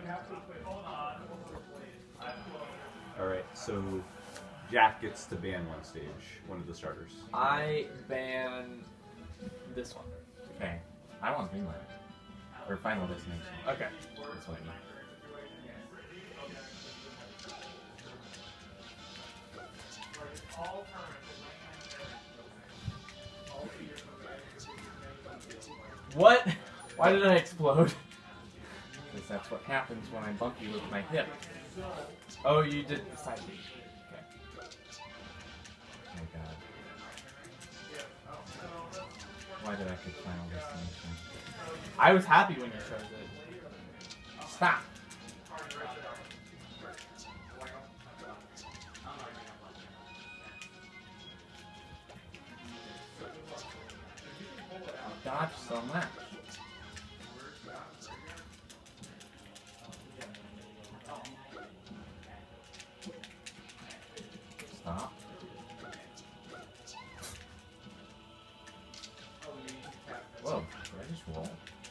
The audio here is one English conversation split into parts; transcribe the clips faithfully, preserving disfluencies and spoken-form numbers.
Alright, so Jack gets to ban one stage, one of the starters. I ban this one. Okay. I want Greenland. Or Final Destination. Okay. This one. What? Why did I explode? Because that's what happens when I bump you with my hip. Oh, you did the side B. Okay. Oh my god. Why did I pick Final Destination? I was happy when you chose it. Stop. Dodge so much. Stop. Whoa, did I just roll?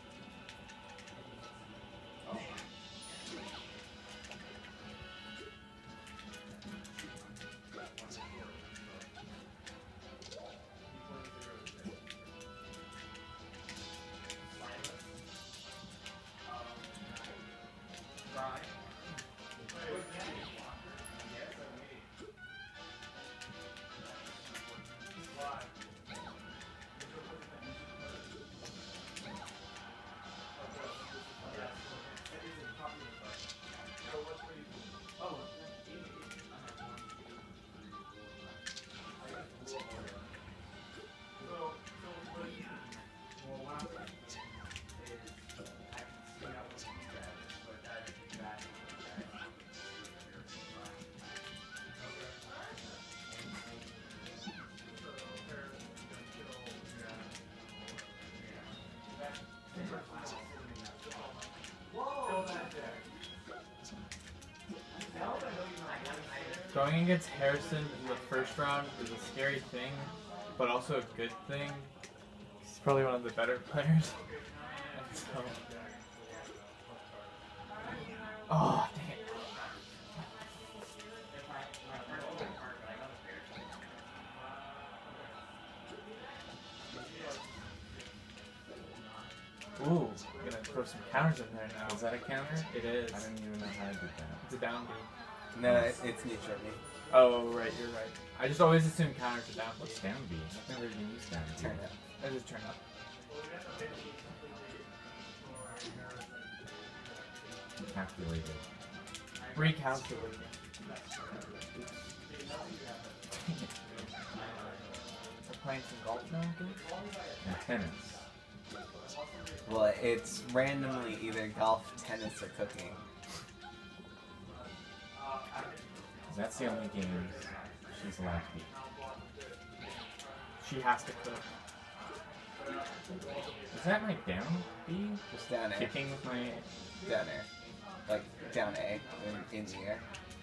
Going against Harrison in the first round is a scary thing, but also a good thing. He's probably one of the better players. And so... Oh, dang it. Ooh, I'm gonna throw some counters in there now. Is that a counter? It is. I didn't even know how to do that. It's a down B. No, it, it's neutral me. Oh, right, you're right. I just always assume counters are down B. What's down B? I've never even used down B. Turn up. I just turn up. Calculated. Recalculating. We're playing some golf now, I think? And tennis. Well, it's randomly either golf, tennis, or cooking. That's the only game she's allowed to beat. She has to cook. Is that my down B? Just down air. Kicking with my... Down air. Like, down A, in, in the air.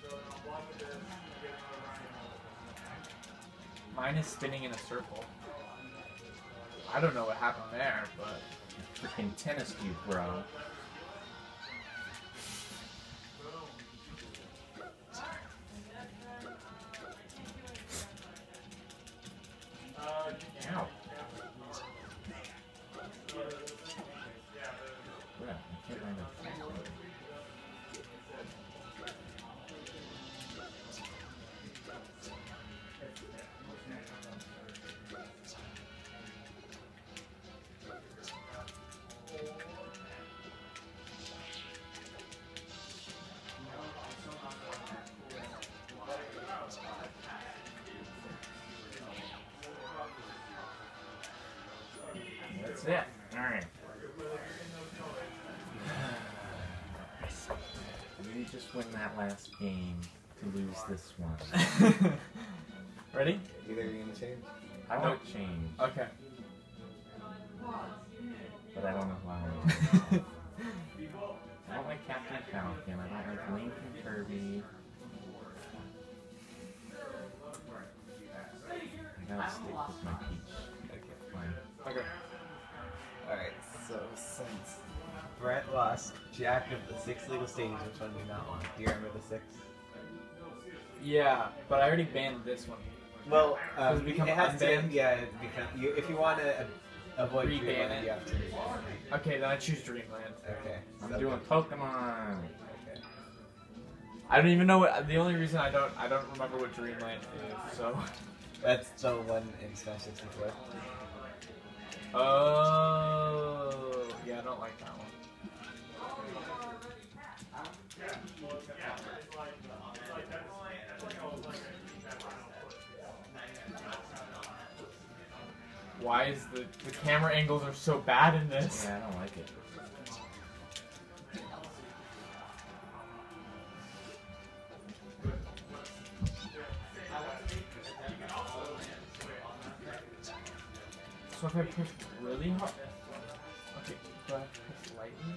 Mine is spinning in a circle. I don't know what happened there, but... Freaking tennis cube, bro. Ow. Yeah, I can't find it. That's it. Alright. We just win that last game to lose this one. Ready? Either you're gonna change? I won't change, Okay. but I don't know why. I don't like Captain Falcon. I don't like Link and Kirby. I gotta stick with my Peach. Okay. Fine. Okay. Alright, so since Brent lost Jack, of the six legal stages, which one do you not want? Do you remember the six? Yeah, but I already banned this one. Well, um, Does it become it has to. unbanned? Yeah, it become, you, if you want to avoid Reban Dreamland, it. you have to reban it. Okay, then I choose Dreamland. Okay. I'm so- doing Pokemon. Okay. I don't even know what. The only reason I don't I don't remember what Dreamland is. So. That's the one in Smash sixty-four. Oh. Yeah, I don't like that one. Why is the the camera angles are so bad in this? Yeah, I don't like it. So if I push really hard, okay, do I push lightly?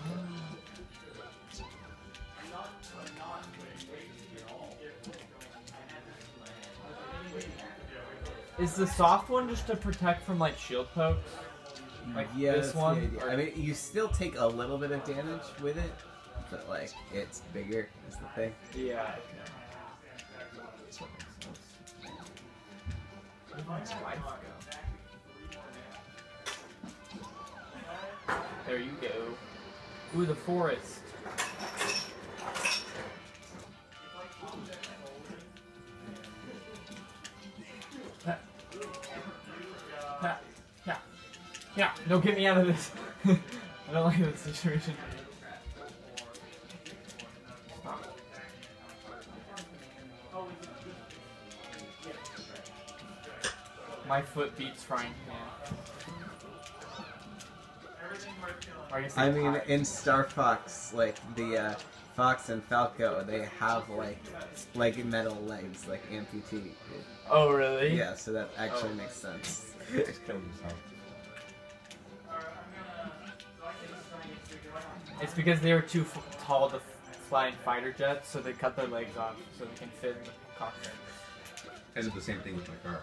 Oh. Is the soft one just to protect from like shield pokes? Like Yeah, this that's the one? idea. Or- I mean, you still take a little bit of damage with it, but like it's bigger is the thing. Yeah. Okay. That makes sense. Where did my life go? There you go. Ooh, the forest. Ha. Ha. Yeah. Yeah. No, get me out of this. I don't like this situation. My foot beats frying pan. Or guess I it's mean, hot. in Star Fox, like the uh, Fox and Falco, they have like like metal legs, like amputee. Oh, really? Yeah, so that actually Oh. makes sense. Just kill yourself. It's because they were too f tall to f fly in fighter jets, so they cut their legs off so they can fit in the cockpit. I did the same thing with my car.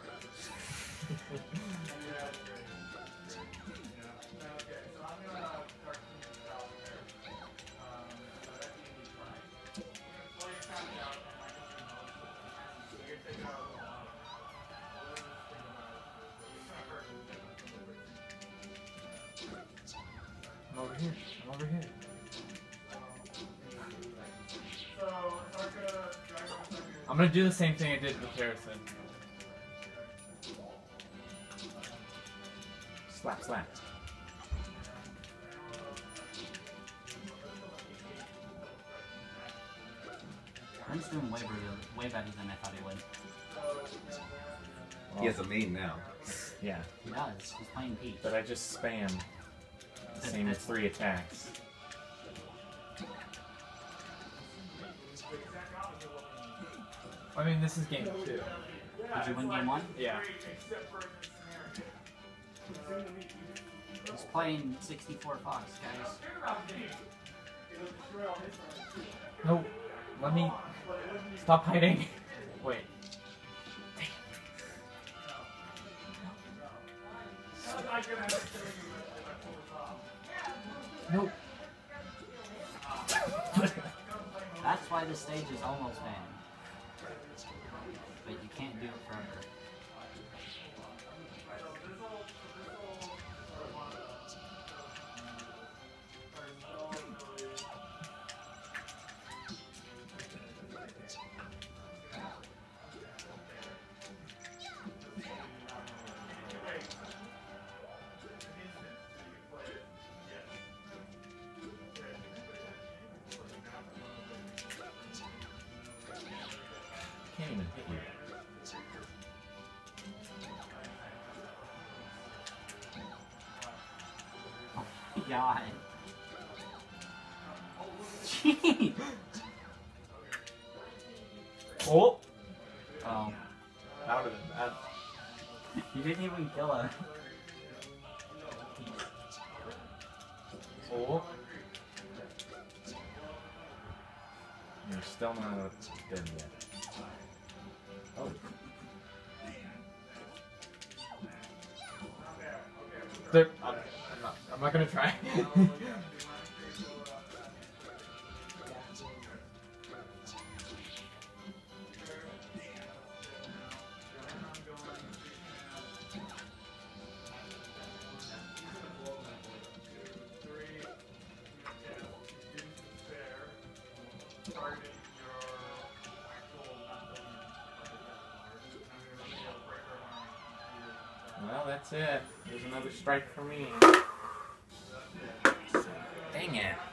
I'm over here. I'm over here. I'm gonna do the same thing I did with Harrison. Slap, slap. Brent's doing way better, way better than I thought he would. He has a main now. Yeah, He does. He's playing Peach. but I just spam the same three attacks. I mean, this is game two. Did you win game one? Yeah. He's playing sixty-four Fox, guys. No, let me stop hiding. Wait. No. That's why the stage is almost banned. But you can't do it forever. Can't even hit you. Oh my god. Jeez! Oh, Oh. that would have been bad. You didn't even kill her. Oh. You're still not dead yet. Oh, There, I'm, I'm not. I'm not gonna try. Well, that's it. There's another strike for me. Dang it.